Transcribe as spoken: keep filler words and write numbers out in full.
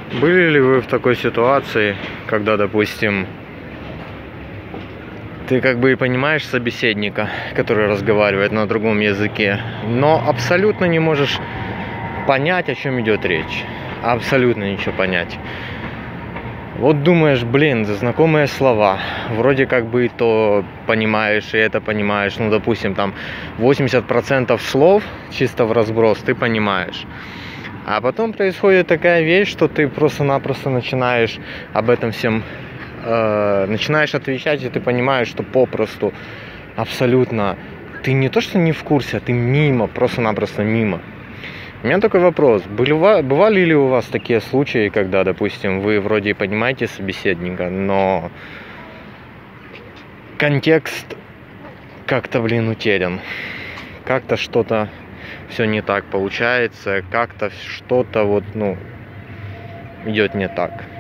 Были ли вы в такой ситуации, когда, допустим, ты как бы и понимаешь собеседника, который разговаривает на другом языке, но абсолютно не можешь понять, о чем идет речь. Абсолютно ничего понять. Вот думаешь, блин, знакомые слова. Вроде как бы и то понимаешь, и это понимаешь. Ну, допустим, там восемьдесят процентов слов чисто в разброс ты понимаешь. А потом происходит такая вещь, что ты просто-напросто начинаешь об этом всем э, начинаешь отвечать, и ты понимаешь, что попросту абсолютно ты не то что не в курсе, а ты мимо, просто-напросто мимо. У меня такой вопрос. Бывали ли у вас такие случаи, когда, допустим, вы вроде понимаете собеседника, но контекст как-то, блин, утерян? Как-то что-то все не так получается, как-то что-то вот, ну, идет не так.